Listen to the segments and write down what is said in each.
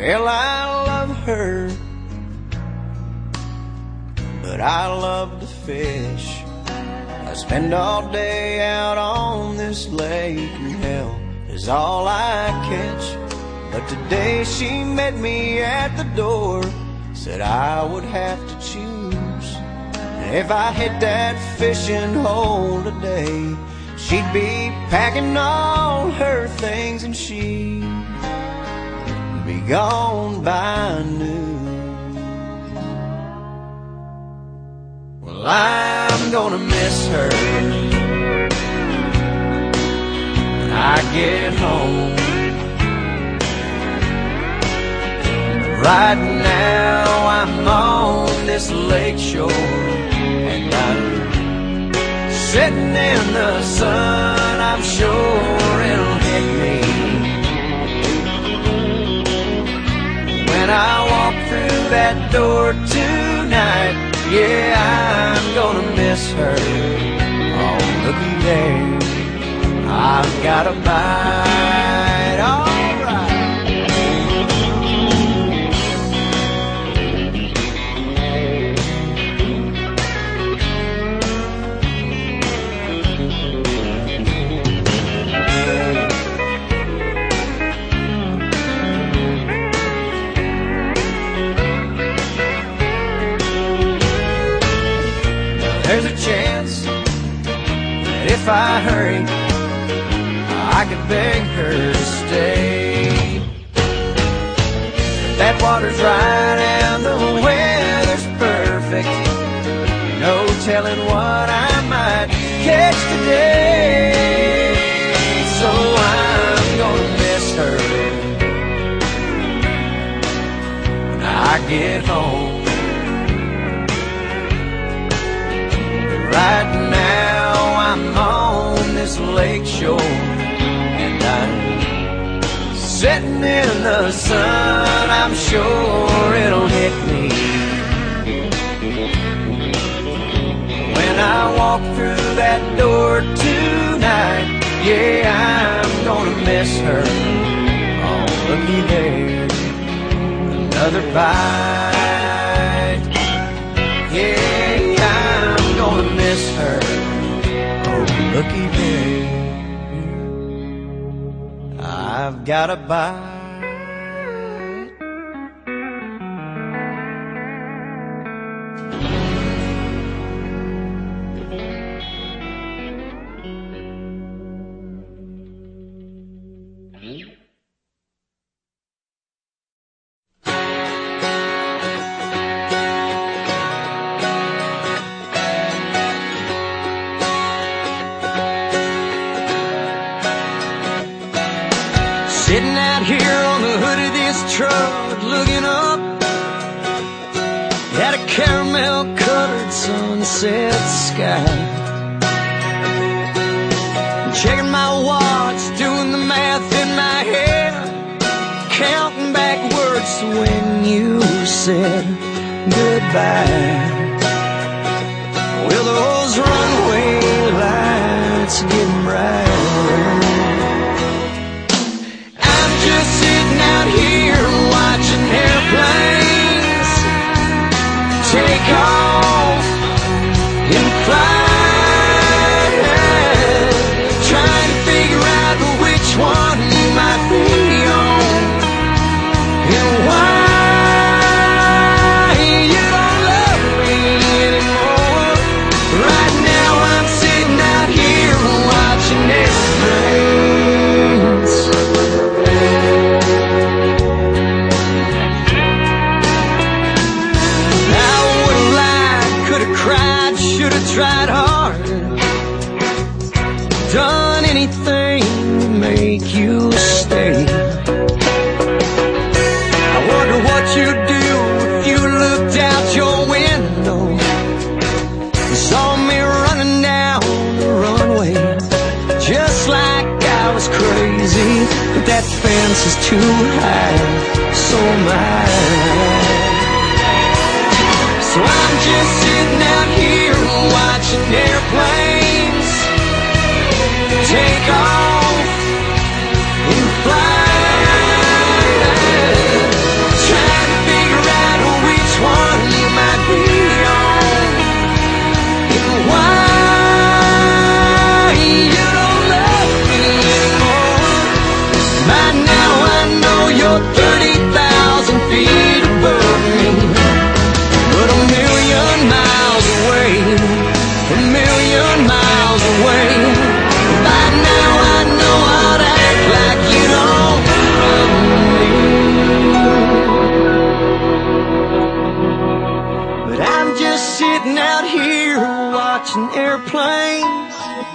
Well, I love her, but I love to fish. I spend all day out on this lake, and hell is all I catch. But today she met me at the door, said I would have to choose. And if I hit that fishing hole today, she'd be packing all her things and she'd be gone by noon. Well, I'm gonna miss her when I get home. Right now I'm on this lake shore, and I'm sitting in the sun. I'm sure it'll hit me when I walk through that door tonight. Yeah, I'm gonna miss her. Oh, looky there, I've got a bite. All right. There's a chance that if I hurry, I could beg her to stay. That water's right and the weather's perfect. No telling what I might catch today. So I'm gonna miss her when I get home. Right now I'm on this lake shore, and I'm sitting in the sun. I'm sure it'll hit me when I walk through that door tonight. Yeah, I'm gonna miss her. Oh, looky there, another bite. Yeah, I'm gonna miss her. Oh, looky there, I've got a bite. Sitting out here on the hood of this truck, looking up at a caramel-colored sunset sky. Checking my watch, doing the math in my head, counting backwards to when you said goodbye. Well, those runway lights are getting brighter. Just sitting out here watching airplanes take off and fly, trying to figure out which one might be on and why you don't love me anymore. Right now I'm sitting out here watching airplanes. Tried hard, done anything to make you stay. I wonder what you'd do if you looked out your window and saw me running down the runway, just like I was crazy. But that fence is too high, so am I. So I'm just sitting out here watching airplanes take off and fly, watching airplanes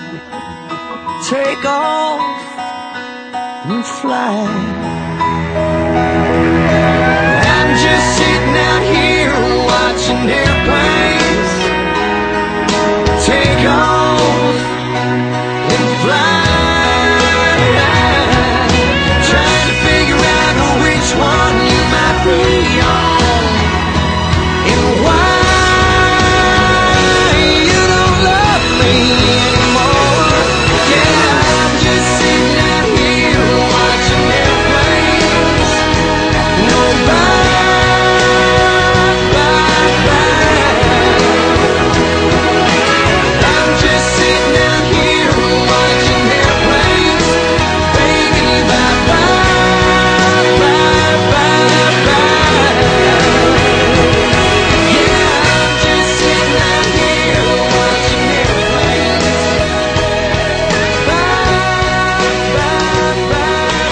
take off and fly. I'm just sitting out here watching airplanes take off and fly. Trying to figure out which one you might be on and why you don't love me anymore. Yeah, I'm just sitting out here watching airplanes go by, by, by. I'm just sitting out here watching airplanes, baby, bye, bye, bye, bye, bye. Yeah, I'm just sitting out here watching airplanes, bye, bye, bye,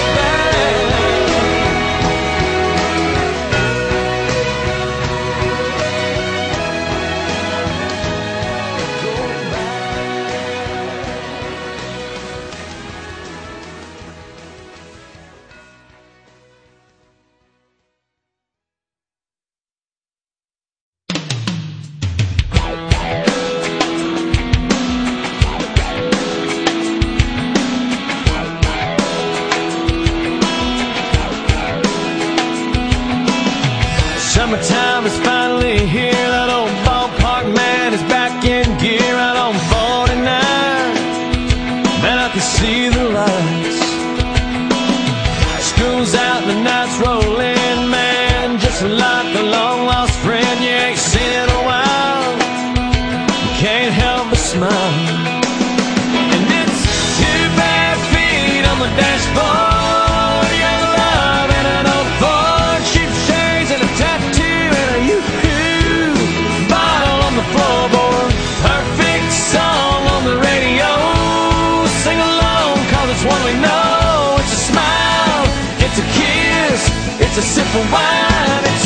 Summertime is finally here. That old ballpark man is back in gear out on 49. Man, I can see the lights. School's out and the nights roll in, man. Just like a long lost friend you ain't seen in a while. You can't help but smile. And it's 2 bare feet on the dashboard. Young love and an old Ford, cheap shades and a tattoo and a yoo-hoo bottle on the floorboard. Perfect song on the radio. Sing along, cause it's one we know. It's a smile, it's a kiss, it's a sip of wine. It's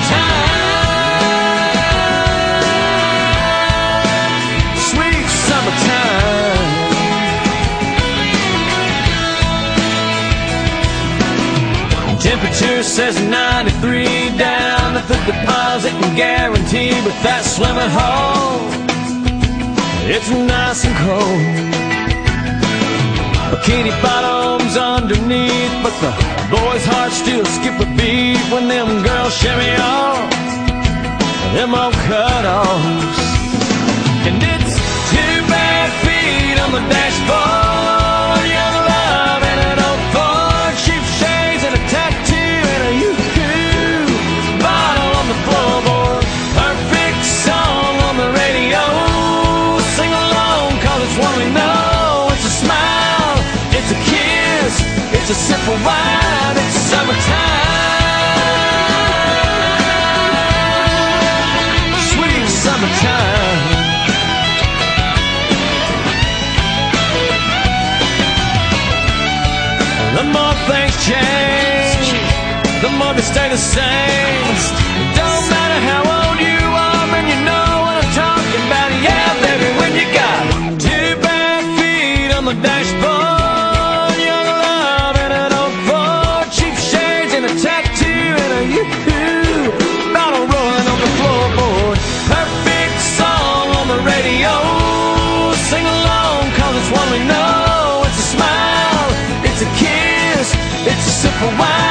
summertime, sweet summertime. Temperature says 93 down at the deposit and guarantee, but that swimming hole, it's nice and cold. Bikini bottoms underneath, but the boys' hearts still skip a beat when them girls shimmy off them old cut-offs. And it's 2 bare feet on the dashboard. Young love and an old Ford, cheap shades and a tattoo and a yoo-hoo bottle on the floorboard. Perfect song on the radio. Sing along, cause it's one we know. It's a smile, it's a kiss, it's a sip of wine. It's summertime, sweet summertime. The more things change, the more they stay the same. It don't matter how old you are, man, you know what I'm talking about. Yeah, baby, when you got 2 bare feet on the dashboard. Young love and an old Ford, cheap shades and a tattoo and a yoo-hoo bottle rolling on the floorboard. Perfect song on the radio. Sing along, cause it's one we know. It's a smile, it's a kiss, it's a sip of wine.